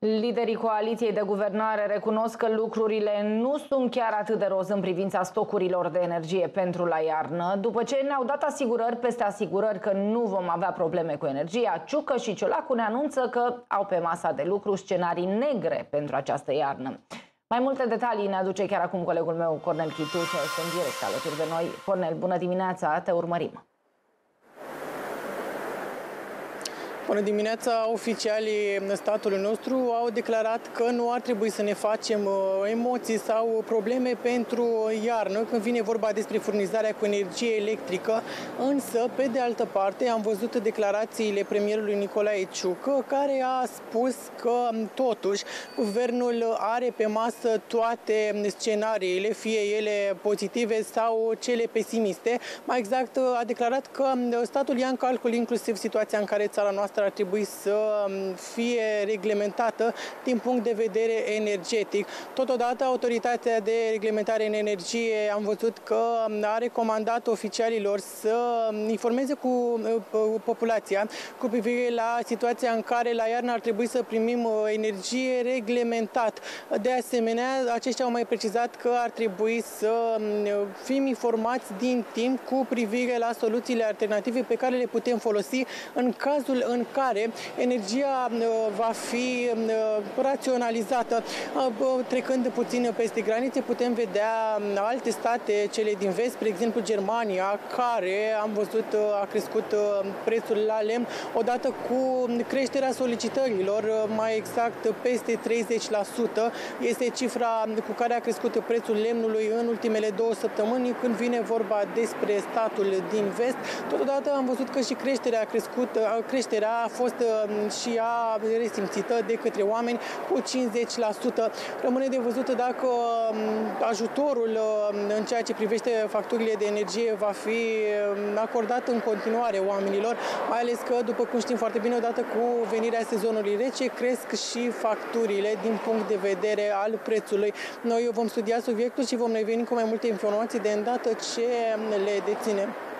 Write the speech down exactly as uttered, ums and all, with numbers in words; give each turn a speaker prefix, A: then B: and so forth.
A: Liderii coaliției de guvernare recunosc că lucrurile nu sunt chiar atât de roz în privința stocurilor de energie pentru la iarnă. După ce ne-au dat asigurări peste asigurări că nu vom avea probleme cu energia, Ciucă și Ciolacu ne anunță că au pe masa de lucru scenarii negre pentru această iarnă. Mai multe detalii ne aduce chiar acum colegul meu Cornel Chitu, ce este în direct alături de noi. Cornel, bună dimineața, te urmărim.
B: Bună dimineața! Oficialii statului nostru au declarat că nu ar trebui să ne facem emoții sau probleme pentru iarnă când vine vorba despre furnizarea cu energie electrică, însă, pe de altă parte, am văzut declarațiile premierului Nicolae Ciucă, care a spus că, totuși, guvernul are pe masă toate scenariile, fie ele pozitive sau cele pesimiste. Mai exact, a declarat că statul ia în calcul inclusiv situația în care țara noastră ar trebui să fie reglementată din punct de vedere energetic. Totodată, Autoritatea de Reglementare în Energie am văzut că a recomandat oficialilor să informeze cu populația cu privire la situația în care la iarnă ar trebui să primim energie reglementat. De asemenea, aceștia au mai precizat că ar trebui să fim informați din timp cu privire la soluțiile alternative pe care le putem folosi în cazul în care energia va fi raționalizată. Trecând puțin peste granițe, putem vedea alte state, cele din vest, spre exemplu Germania, care am văzut a crescut prețul la lemn odată cu creșterea solicitărilor, mai exact peste treizeci la sută. Este cifra cu care a crescut prețul lemnului în ultimele două săptămâni când vine vorba despre statul din vest. Totodată am văzut că și creșterea a crescut, creșterea a fost și ea resimțită de către oameni cu cincizeci la sută. Rămâne de văzut dacă ajutorul în ceea ce privește facturile de energie va fi acordat în continuare oamenilor, mai ales că, după cum știm foarte bine, odată cu venirea sezonului rece, cresc și facturile din punct de vedere al prețului. Noi vom studia subiectul și vom reveni cu mai multe informații de îndată ce le deținem.